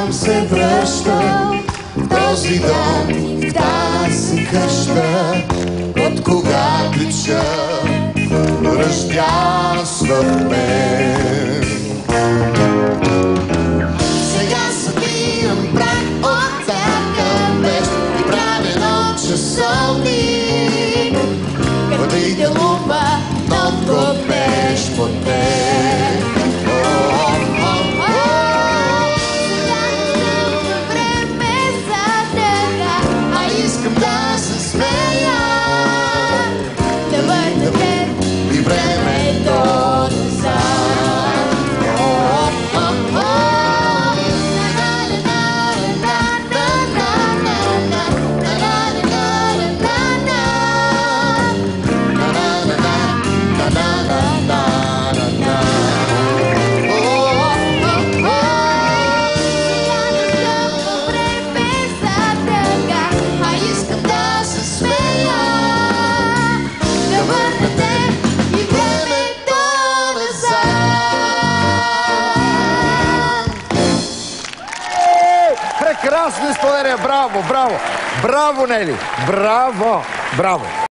там се връщам, в този дом и в тази къща, от кога тича ръждяс в мен. Сега събирам прах от всяка меч и правя нов часовник, къде и да лупа нов копеш под мен. Искам да се смея, да върнете и времето назад. Прекрасно изпълнение! Браво, браво! Браво, Нели! Браво! Браво!